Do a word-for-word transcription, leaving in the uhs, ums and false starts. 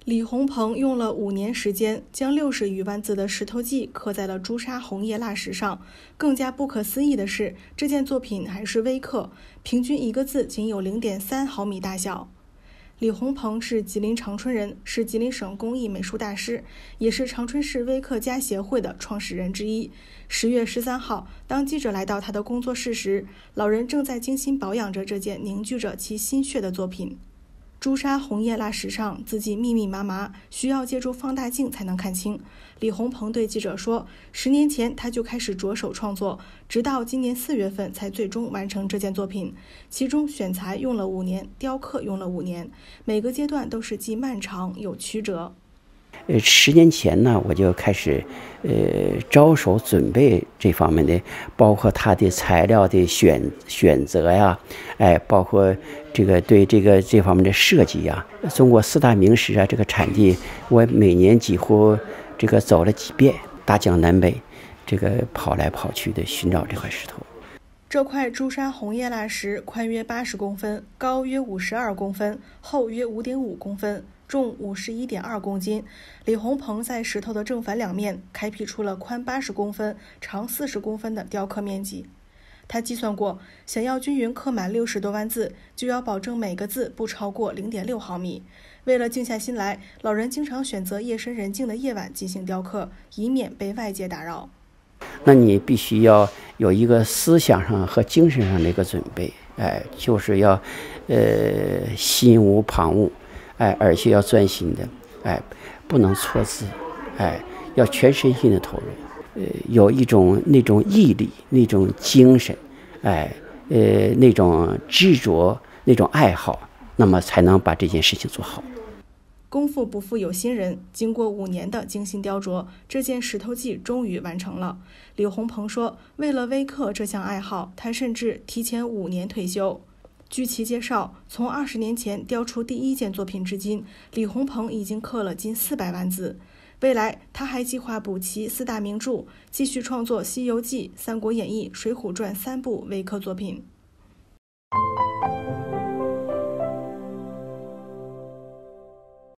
李鸿鹏用了五年时间，将六十余万字的石头记刻在了朱砂红叶蜡石上。更加不可思议的是，这件作品还是微刻，平均一个字仅有 零点三毫米大小。李鸿鹏是吉林长春人，是吉林省工艺美术大师，也是长春市微刻家协会的创始人之一。十月十三号，当记者来到他的工作室时，老人正在精心保养着这件凝聚着其心血的作品。朱砂红叶蜡石上字迹密密麻麻，需要借助放大镜才能看清。李鸿鹏对记者说，十年前他就开始着手创作，直到今年四月份才最终完成这件作品。其中选材用了五年，雕刻用了五年，每个阶段都是既漫长又曲折。 呃，十年前呢，我就开始，呃，着手准备这方面的，包括它的材料的选选择呀，哎，包括这个对这个这方面的设计呀，中国四大名石啊，这个产地，我每年几乎这个走了几遍，大江南北，这个跑来跑去的寻找这块石头。 这块朱砂红叶蜡石宽约八十公分，高约五十二公分，厚约五点五公分，重五十一点二公斤。李鸿鹏在石头的正反两面开辟出了宽八十公分、长四十公分的雕刻面积。他计算过，想要均匀刻满六十多万字，就要保证每个字不超过 零点六毫米。为了静下心来，老人经常选择夜深人静的夜晚进行雕刻，以免被外界打扰。 那你必须要有一个思想上和精神上的一个准备，哎，就是要，呃，心无旁骛，哎，而且要专心的，哎，不能错字，哎，要全身心的投入，呃，有一种那种毅力，那种精神，哎，呃，那种执着，那种爱好，那么才能把这件事情做好。 功夫不负有心人，经过五年的精心雕琢，这件石头记终于完成了。李鸿鹏说，为了微刻这项爱好，他甚至提前五年退休。据其介绍，从二十年前雕出第一件作品至今，李鸿鹏已经刻了近四百万字。未来，他还计划补齐四大名著，继续创作《西游记》《三国演义》《水浒传》三部微刻作品。